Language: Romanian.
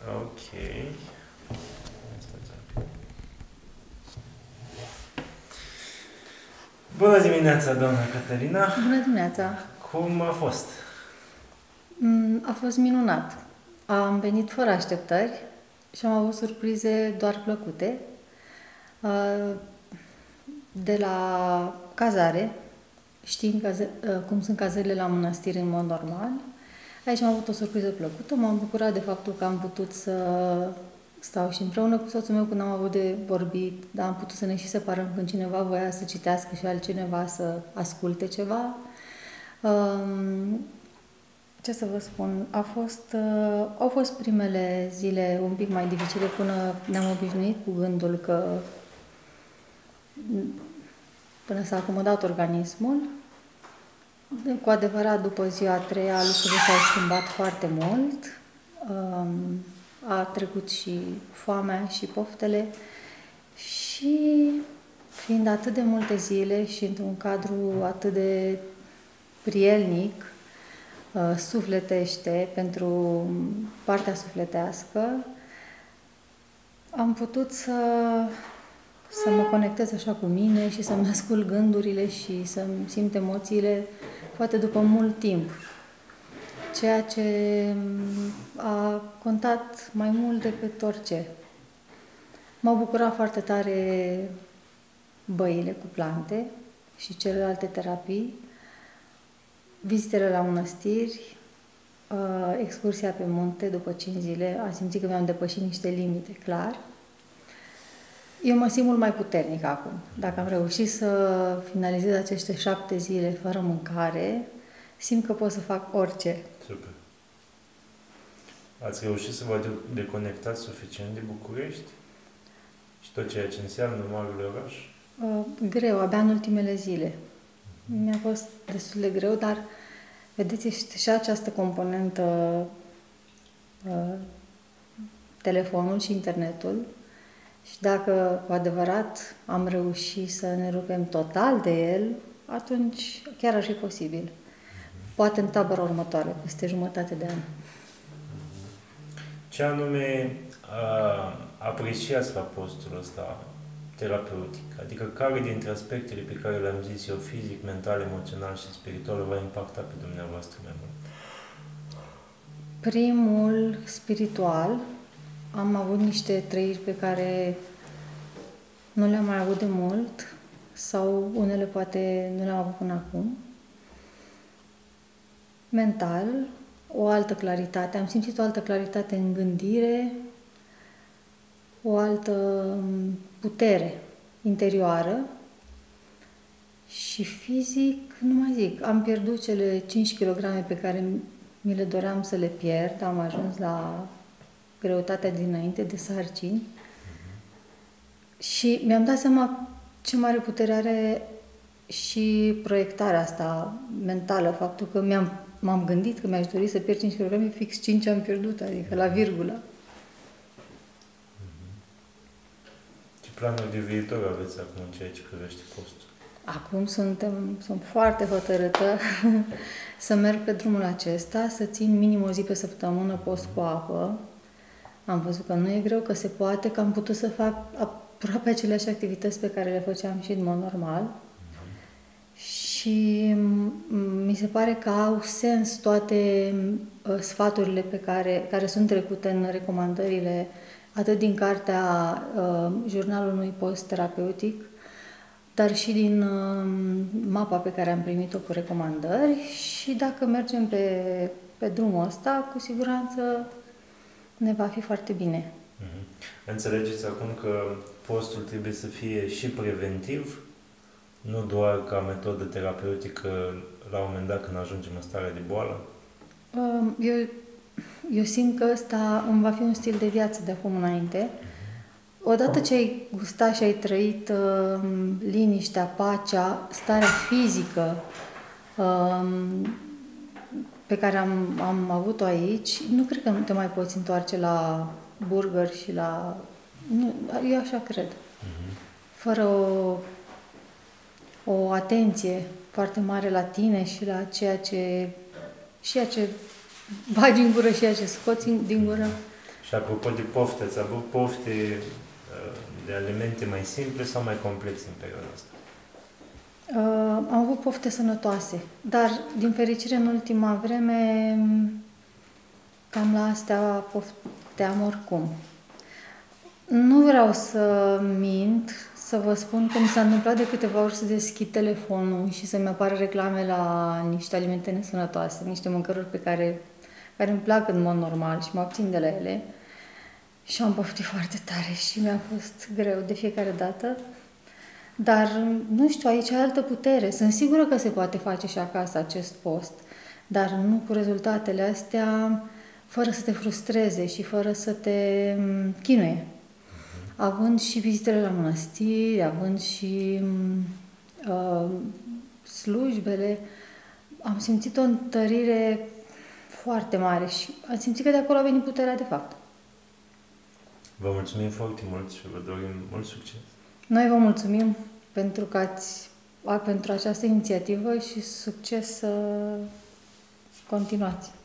Ok. Bună dimineața, doamna Cătălina! Bună dimineața! Cum a fost? A fost minunat. Am venit fără așteptări și am avut surprize doar plăcute. De la cazare, știind cum sunt cazările la mănăstiri în mod normal, aici am avut o surpriză plăcută. M-am bucurat de faptul că am putut să stau și împreună cu soțul meu când am avut de vorbit, dar am putut să ne și separăm când cineva voia să citească și altcineva să asculte ceva. Ce să vă spun, au fost primele zile un pic mai dificile până ne-am obișnuit cu gândul că până s-a acomodat organismul. Cu adevărat, după ziua a treia, lucrurile s-au schimbat foarte mult. A trecut și foamea și poftele și fiind atât de multe zile și într-un cadru atât de prielnic, sufletește, pentru partea sufletească, am putut să mă conectez așa cu mine și să-mi ascult gândurile și să-mi simt emoțiile, poate după mult timp. Ceea ce a contat mai mult decât orice. M-au bucurat foarte tare băile cu plante și celelalte terapii, vizitele la mănăstiri, excursia pe munte după 5 zile. Am simțit că mi-am depășit niște limite, clar. Eu mă simt mult mai puternic acum. Dacă am reușit să finalizez aceste 7 zile fără mâncare, simt că pot să fac orice. Super. Ați reușit să vă deconectați suficient de București și tot ceea ce înseamnă marele oraș? Greu, abia în ultimele zile. Mi-a fost destul de greu, dar vedeți, este și această componentă, telefonul și internetul. Și dacă cu adevărat am reușit să ne rupem total de el, atunci chiar ar fi posibil. Poate în tabăra următoare, peste jumătate de an. Ce anume apreciați la postul ăsta terapeutic? Adică care dintre aspectele pe care le-am zis eu, fizic, mental, emoțional și spiritual, va impacta pe dumneavoastră mai mult? Primul, spiritual, am avut niște trăiri pe care nu le-am mai avut de mult sau unele poate nu le-am avut până acum. Mental, o altă claritate. Am simțit o altă claritate în gândire, o altă putere interioară și fizic, nu mai zic, am pierdut cele 5 kg pe care mi le doream să le pierd, am ajuns la greutatea dinainte de sarcini și mi-am dat seama ce mare putere are și proiectarea asta mentală, faptul că m-am gândit că mi-aș dori să pierd 5 kg, fix 5 am pierdut, adică la virgulă. Ce planuri de viitor aveți acum în ceea ce privește postul? Acum sunt foarte hotărâtă să merg pe drumul acesta, să țin minim o zi pe săptămână post cu apă. Am văzut că nu e greu, că se poate, că am putut să fac aproape aceleași activități pe care le făceam și în mod normal. Și mi se pare că au sens toate sfaturile care sunt trecute în recomandările, atât din cartea Jurnalul unui post terapeutic, dar și din mapa pe care am primit-o cu recomandări și dacă mergem pe drumul ăsta, cu siguranță ne va fi foarte bine. Înțelegeți acum că postul trebuie să fie și preventiv, nu doar ca metodă terapeutică la un moment dat când ajungem în stare de boală? Eu simt că ăsta îmi va fi un stil de viață de acum înainte. Odată ce ai gustat și ai trăit liniștea, pacea, starea fizică pe care am avut-o aici, nu cred că nu te mai poți întoarce la burger și la... Nu, eu așa cred. Fără o atenție foarte mare la tine și la ceea ce bagi în gură și ceea ce scoți din gură. Și apropo de pofte, ați avut pofte de alimente mai simple sau mai complexe în perioada asta? Am avut pofte sănătoase, dar din fericire în ultima vreme cam la astea pofteam oricum. Nu vreau să mint, să vă spun că mi s-a întâmplat de câteva ori să deschid telefonul și să-mi apară reclame la niște alimente nesănătoase, niște mâncăruri care îmi plac în mod normal și mă abțin de la ele. Și am poftit foarte tare și mi-a fost greu de fiecare dată. Dar, nu știu, aici ai altă putere. Sunt sigură că se poate face și acasă acest post, dar nu cu rezultatele astea, fără să te frustreze și fără să te chinuie. Având și vizitele la mănăstiri, având și slujbele, am simțit o întărire foarte mare și am simțit că de acolo a venit puterea de fapt. Vă mulțumim foarte mult și vă dorim mult succes. Noi vă mulțumim pentru această inițiativă și succes să continuați.